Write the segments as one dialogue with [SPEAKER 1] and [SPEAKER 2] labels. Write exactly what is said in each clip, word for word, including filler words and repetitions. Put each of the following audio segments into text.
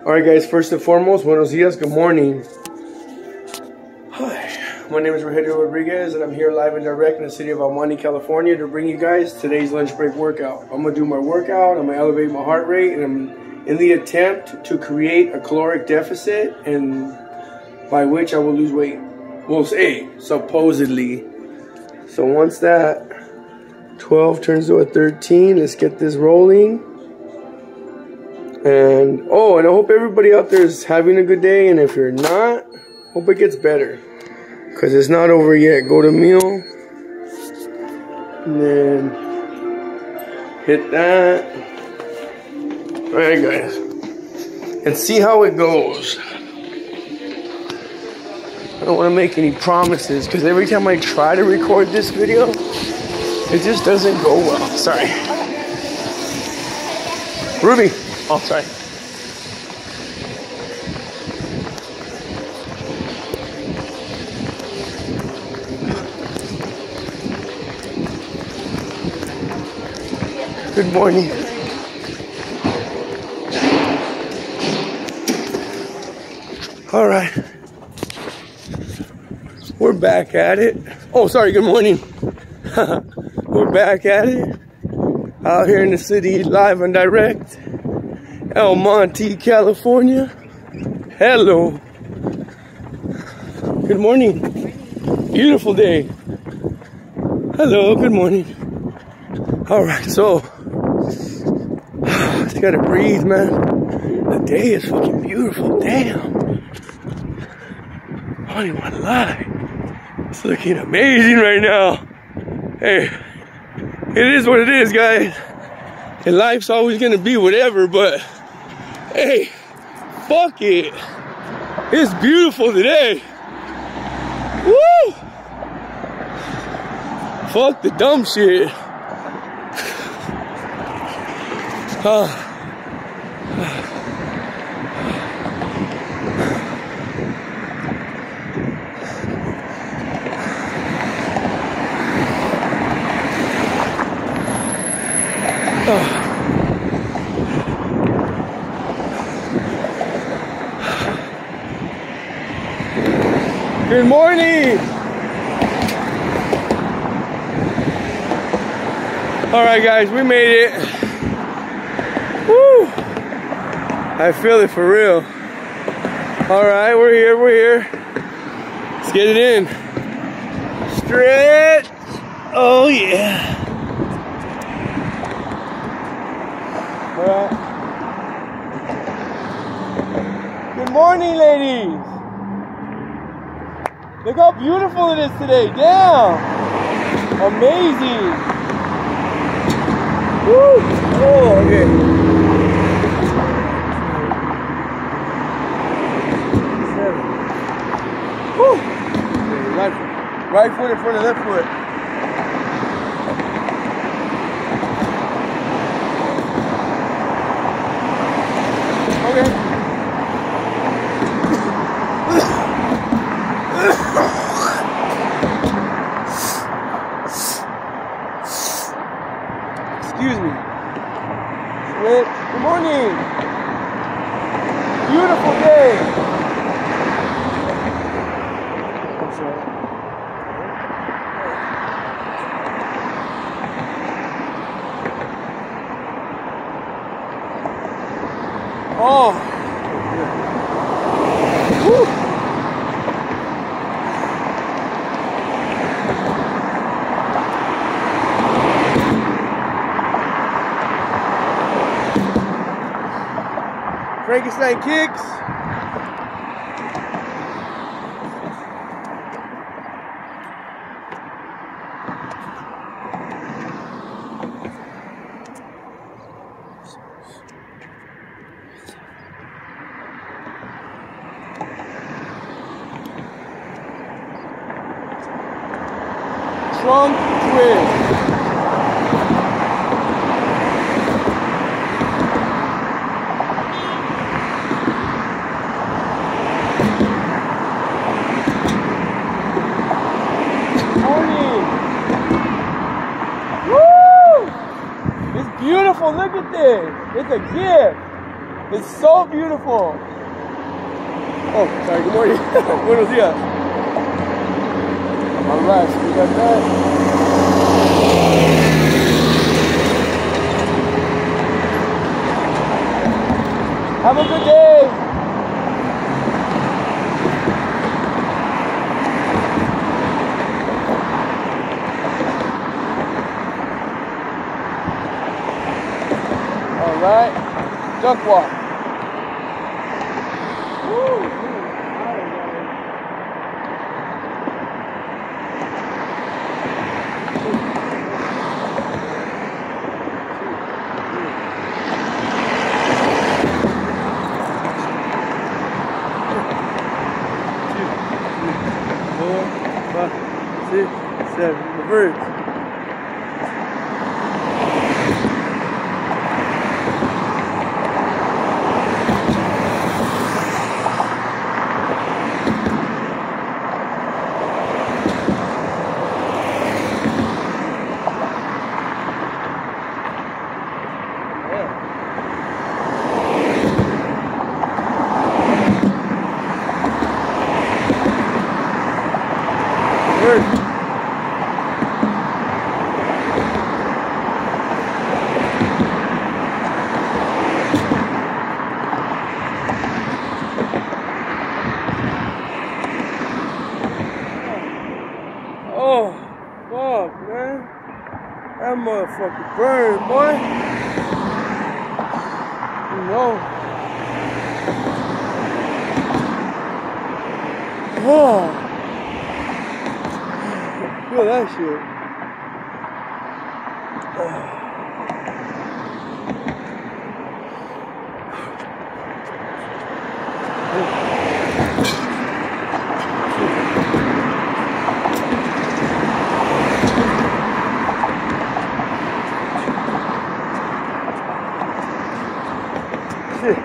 [SPEAKER 1] Alright guys, first and foremost, buenos dias, good morning. Hi, my name is Rogelio Rodriguez and I'm here live and direct in the city of Almani, California to bring you guys today's lunch break workout. I'm going to do my workout, I'm going to elevate my heart rate, and I'm in the attempt to create a caloric deficit, and by which I will lose weight. We'll say, supposedly. So once that twelve turns to a thirteen, let's get this rolling. And, oh, and I hope everybody out there is having a good day. And if you're not, hope it gets better. Because it's not over yet. Go to meal. And then hit that. Alright, guys. And see how it goes. I don't want to make any promises. Because every time I try to record this video, it just doesn't go well. Sorry. Ruby. Oh, sorry. Good morning. All right. We're back at it. Oh, sorry. Good morning. We're back at it. Out here in the city, live and direct. El Monte, California. Hello. Good morning. Beautiful day. Hello, good morning. Alright, so just gotta breathe, man. The day is fucking beautiful. Damn. I don't even wanna lie. It's looking amazing right now. Hey, it is what it is, guys. And life's always gonna be whatever, but hey, fuck it. It's beautiful today. Woo! Fuck the dumb shit. Uh, uh. Good morning. All right, guys, we made it. Woo! I feel it for real. All right, we're here, we're here. Let's get it in. Stretch. Oh, yeah. All right. Good morning, ladies. Look how beautiful it is today. Damn. Amazing. Woo. Oh, okay. Woo. Okay, right, right foot in front of left foot. Okay. Excuse me. Good morning. Beautiful day. I'm sorry. Oh. Woo. Frankenstein kicks. Trunk twist. Beautiful, look at this. It's a gift. It's so beautiful. Oh, sorry, good morning. Buenos dias. All right, so we got that. Have a good day. All right, duck walk. Six, seven, reverse. Reverse. Oh, fuck, man. That motherfucker burned, boy. You know. Oh. Feel that shit. Oh. Shit.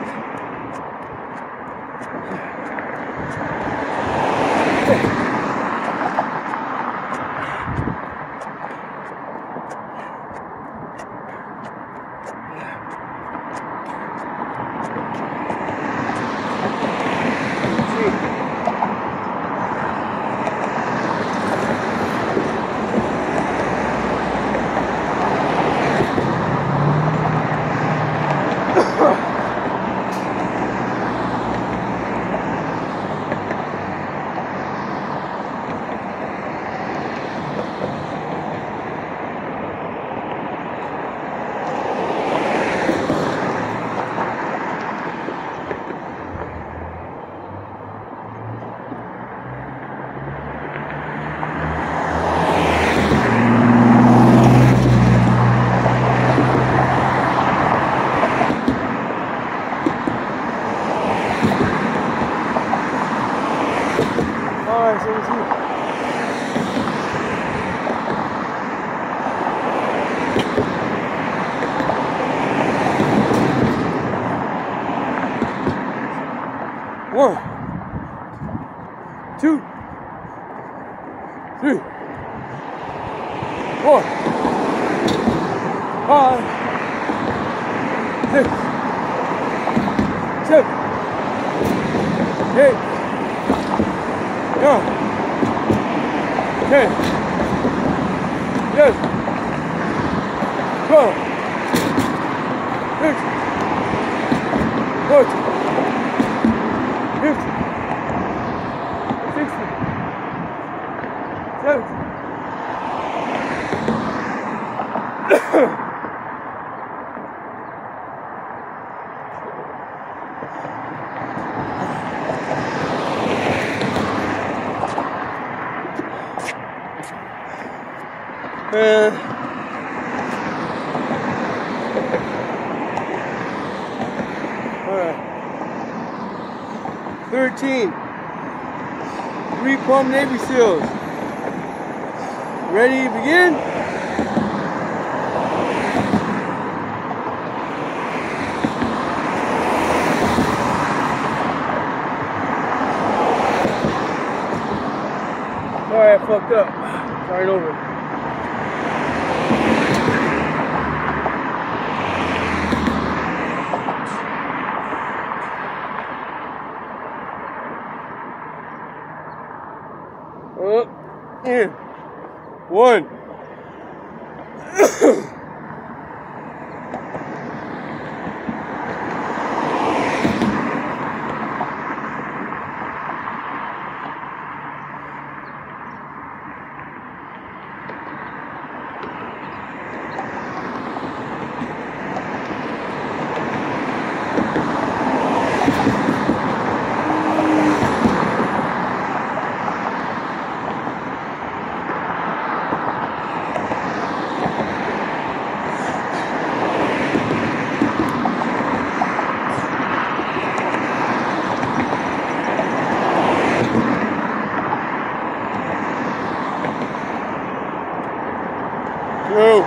[SPEAKER 1] Alright, so let's see. One, two, three, four, five, six, seven, eight, nine, ten, eleven, twelve, thirteen, fourteen, fifteen, sixteen, seventeen. Man. All right. thirteen. Three pump Navy SEALs. Ready to begin? Sorry, I fucked up. Start over. in. One. Two.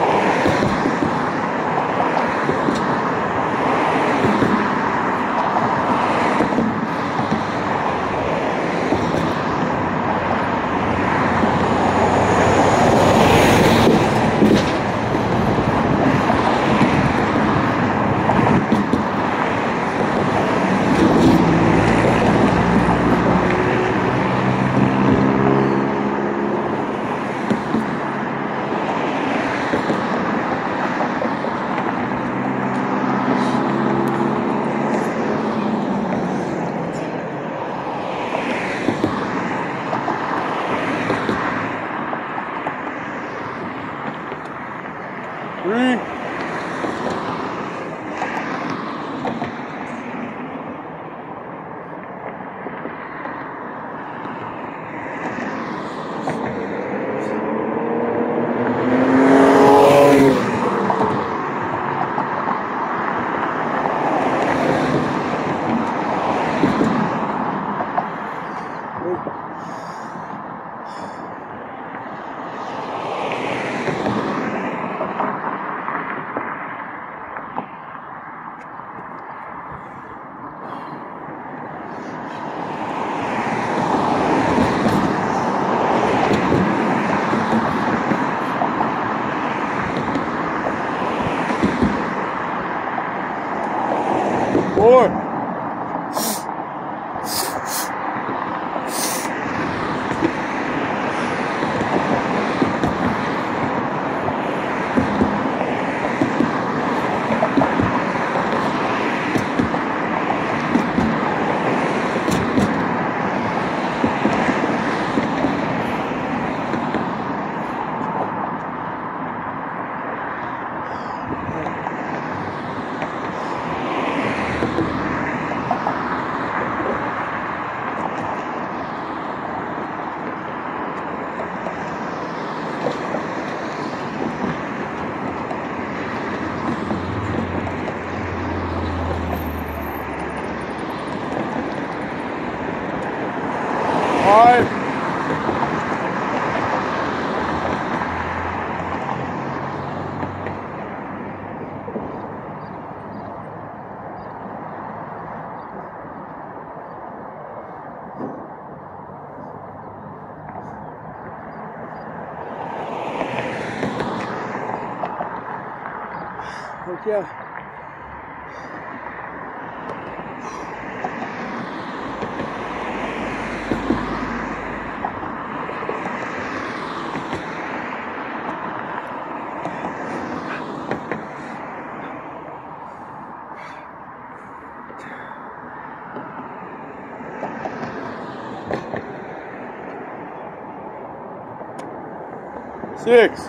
[SPEAKER 1] Three. Four. Five. Okay. Six.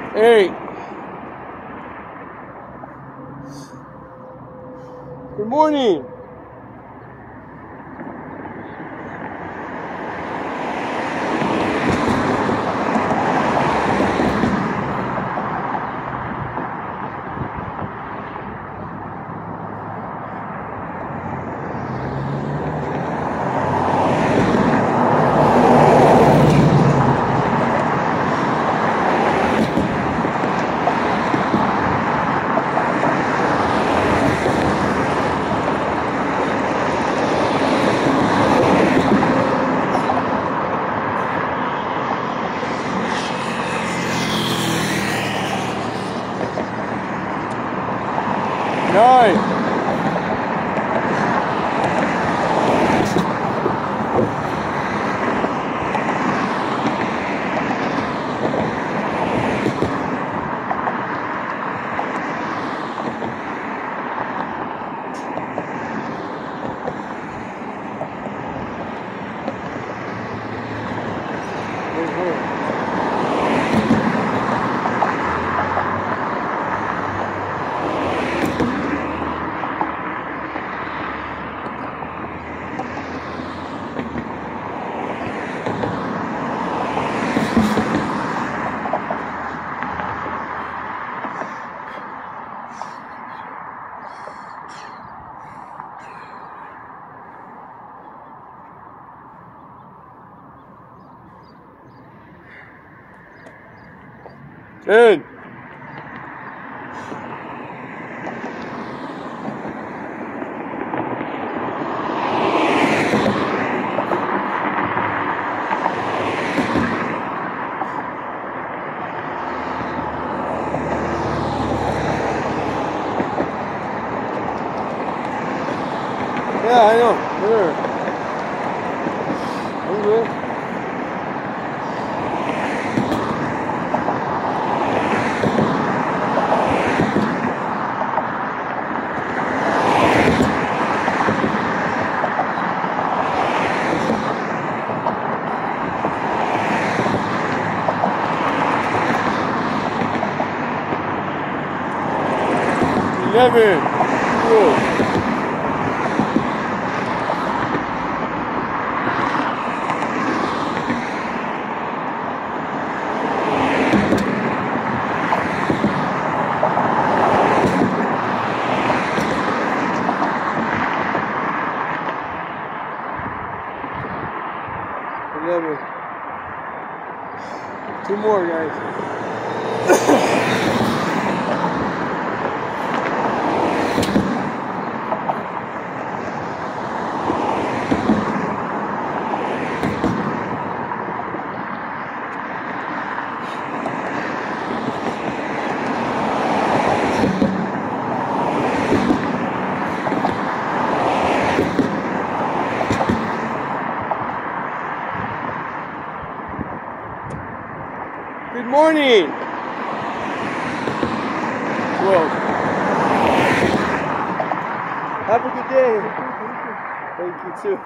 [SPEAKER 1] eight. Good morning. Nine. Ten. Yeah, I know. Sure. I'm good. Eleven. Cool. Eleven. Two more, guys. Good morning. Well, have a good day. Thank you too.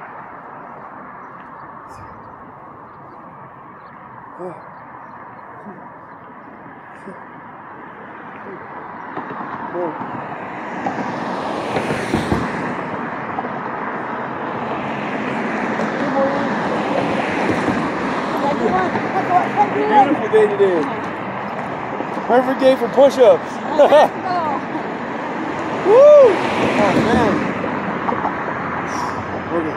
[SPEAKER 1] Beautiful day today. Perfect day for push-ups.
[SPEAKER 2] Oh,
[SPEAKER 1] Woo! Oh man. Okay.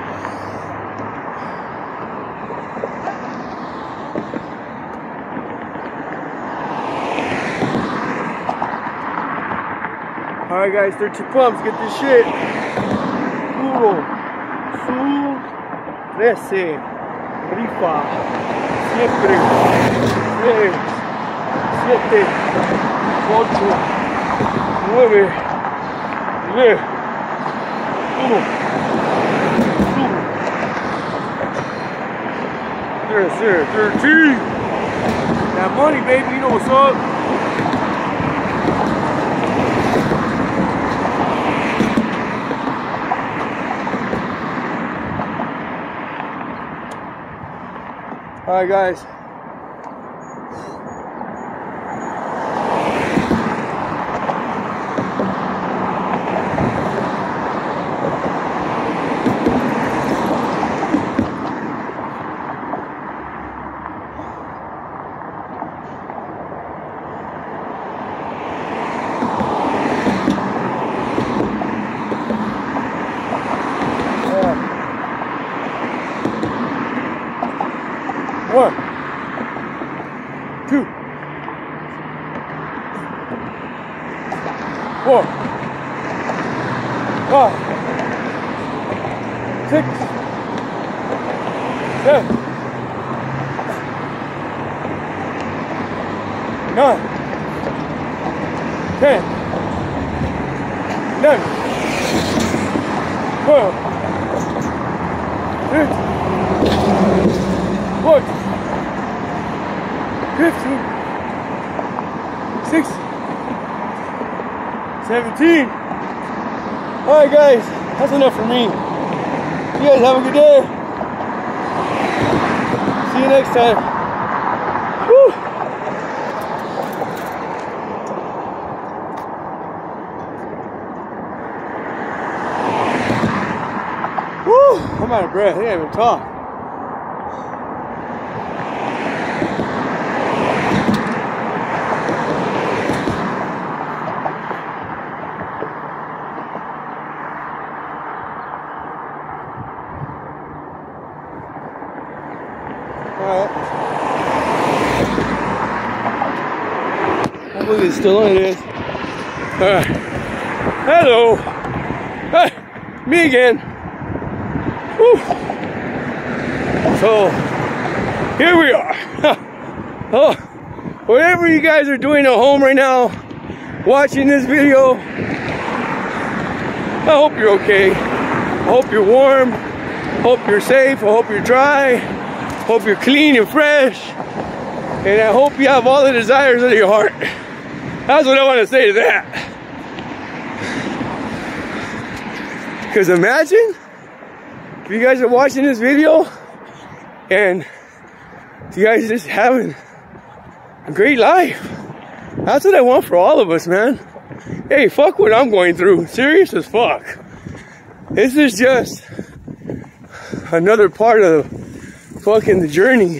[SPEAKER 1] Alright guys, thirty pumps, get this shit. Uno, su, trece, rifa, siempre, seis, siete, ocho, nueve, diez, uno, two, yes, sir, thirteen. That money, baby, you know what's up. Alright guys, One, two, four, five, six, seven, nine, ten, eleven, twelve, thirteen, fourteen, fifteen, sixteen, seventeen. Alright guys, that's enough for me. You guys have a good day. See you next time. Woo. Woo. I'm out of breath. I can't even talk. Alright. Hopefully it's still on. It is. Alright. Hello. Hey, me again. Woo. So, here we are. Oh, whatever you guys are doing at home right now, watching this video, I hope you're okay. I hope you're warm. I hope you're safe. I hope you're dry. Hope you're clean and fresh, and I hope you have all the desires of your heart. That's what I want to say to that. Because imagine if you guys are watching this video and you guys are just having a great life. That's what I want for all of us, man. Hey, fuck what I'm going through. Serious as fuck. This is just another part of fucking the journey.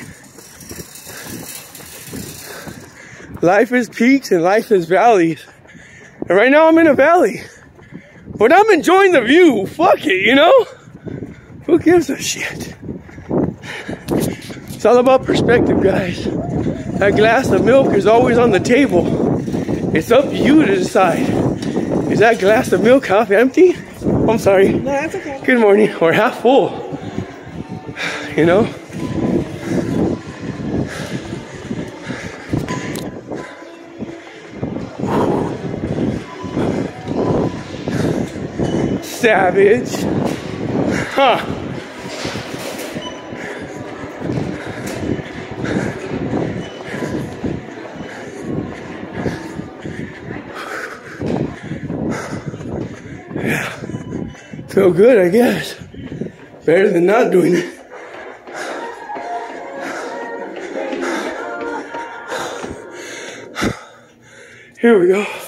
[SPEAKER 1] Life is peaks and life is valleys. And right now I'm in a valley. But I'm enjoying the view. Fuck it, you know? Who gives a shit? It's all about perspective, guys. That glass of milk is always on the table. It's up to you to decide. Is that glass of milk half empty? I'm sorry.
[SPEAKER 2] No, that's okay.
[SPEAKER 1] Good morning. Or half full. You know? Savage. Huh. Yeah. Feel good, I guess. Better than not doing it. Here we go.